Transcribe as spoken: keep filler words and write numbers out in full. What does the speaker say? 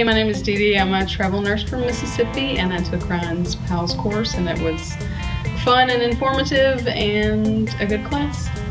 my name is Dee Dee. I'm a travel nurse from Mississippi, and I took Ryan's PALS course, and it was fun and informative and a good class.